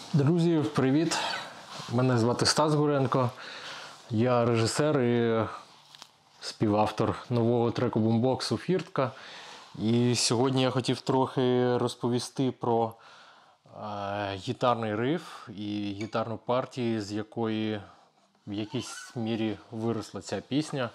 Друзі, привіт! Мене звати Стас Гуренко. Я режисер і співавтор нового треку бумбоксу «Фіртка». І сьогодні я хотів трохи розповісти про гітарний риф і гітарну партію, з якої в якійсь мірі виросла ця пісня.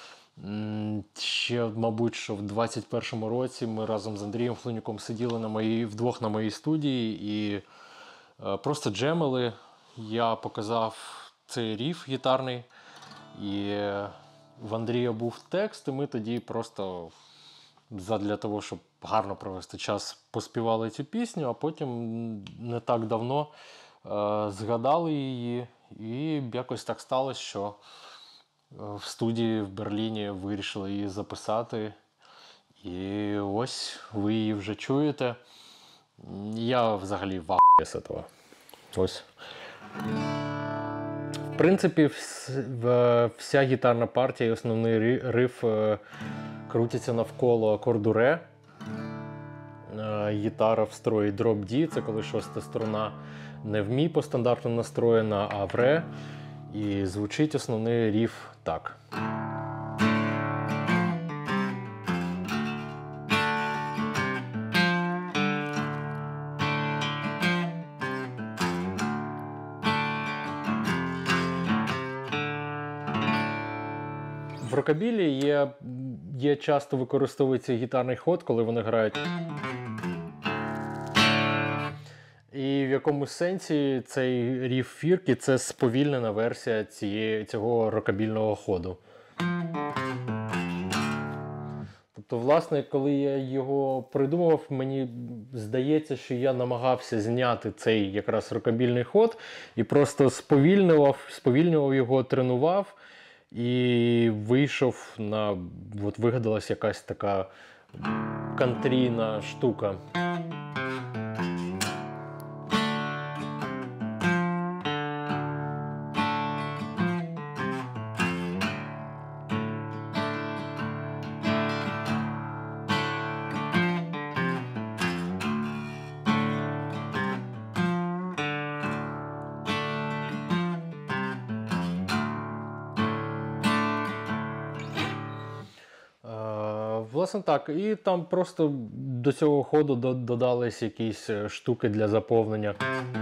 Ще, мабуть, що в 21-му році ми разом з Андрієм Флонюком сиділи вдвох на моїй студії і просто джемили. Я показав цей риф гітарний, і в Андрія був текст, і ми тоді просто задля того, щоб гарно провести час, поспівали цю пісню, а потім не так давно згадали її, і якось так сталося, що в студії в Берліні вирішили її записати. І ось ви її вже чуєте. Я взагалі в ахуї з цього. Ось. В принципі, вся гітарна партія і основний риф крутяться навколо акорду ре. Гітара в строї дроп D, це коли шоста струна не в мі по стандарту настроєна, а в ре. І звучить основний риф так. В рокабілі часто використовується гітарний ход, коли вони грають. І в якомусь сенсі цей риф фірки – це сповільнена версія цього рокабільного ходу. Тобто, власне, коли я його придумав, мені здається, що я намагався зняти цей якраз рокабільний ход і просто сповільнював його, тренував. І вийшов вигадалась якась така кантрійна штука. Власне так, і там просто до цього ходу додались якісь штуки для заповнення.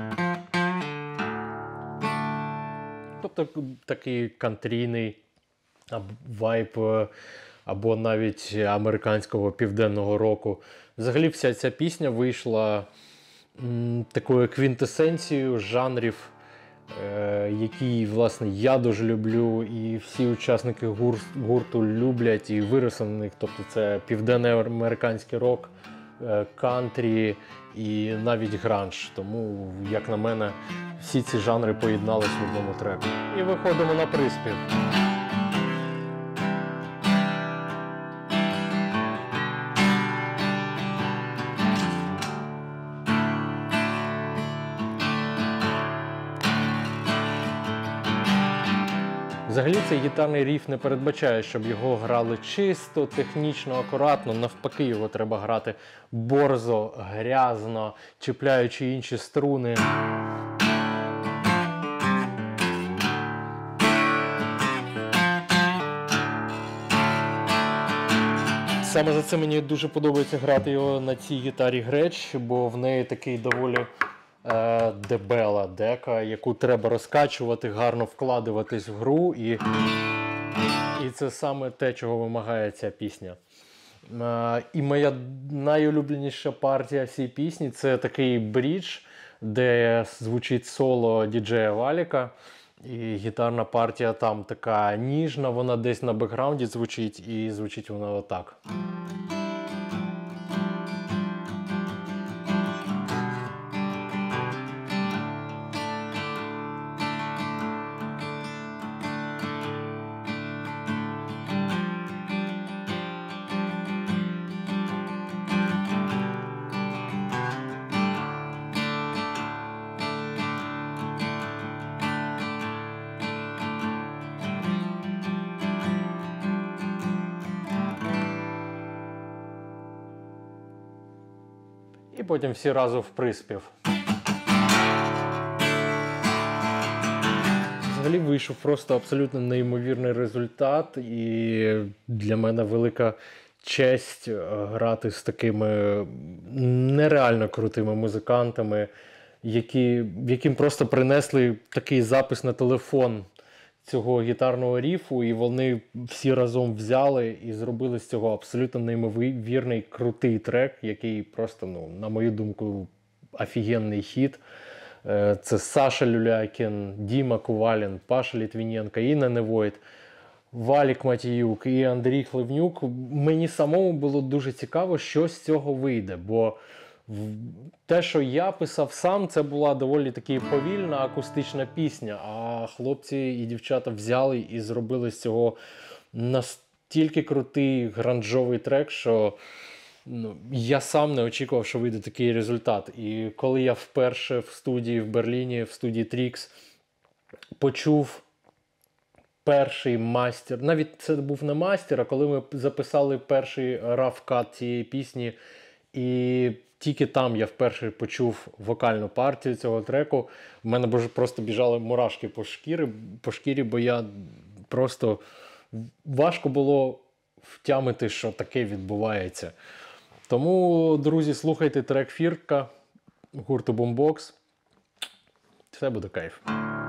Тобто такий кантрійний вайб або навіть американського південного року. Взагалі вся ця пісня вийшла такою квінтесенцією жанрів, який, власне, я дуже люблю, і всі учасники гурту люблять і виросли на них. Тобто це південноамериканський рок, кантрі і навіть гранж. Тому, як на мене, всі ці жанри поєднались в одному треку. І виходимо на приспів. Взагалі цей гітарний риф не передбачає, щоб його грали чисто, технічно, акуратно. Навпаки, його треба грати борзо, грязно, чіпляючи інші струни. Саме за це мені дуже подобається грати його на цій гітарі Gretsch, бо в неї такий доволі дебела дека, яку треба розкачувати, гарно вкладуватись в гру, і це саме те, чого вимагає ця пісня. І моя найулюбленіша партія цій пісні – це такий брідж, де звучить соло діджея Валіка, і гітарна партія там така ніжна, вона десь на бекграунді звучить, і звучить вона отак. І потім всі разом в приспів. Взагалі вийшов просто абсолютно неймовірний результат, і для мене велика честь грати з такими нереально крутими музикантами, яким просто принесли такий запис на телефон цього гітарного ріфу, і вони всі разом взяли і зробили з цього абсолютно неймовірний крутий трек, який просто, на мою думку, офігенний хіт. Це Саша Люлякін, Діма Кувалін, Паша Літвіненко, Інна Невойт, Валік Матіюк і Андрій Хливнюк. Мені самому було дуже цікаво, що з цього вийде, бо те, що я писав сам, це була доволі таки повільна акустична пісня, а хлопці і дівчата взяли і зробили з цього настільки крутий гранжовий трек, що я сам не очікував, що вийде такий результат. І коли я вперше в студії в Берліні, в студії Trix, почув перший мастер, навіть це був не мастер, а коли ми записали перший раф-кат цієї пісні, і тільки там я вперше почув вокальну партію цього треку, в мене просто біжали мурашки по шкірі, бо я просто важко було втямити, що таке відбувається. Тому, друзі, слухайте трек «Фірка» гурту Boombox. Все буде кайф.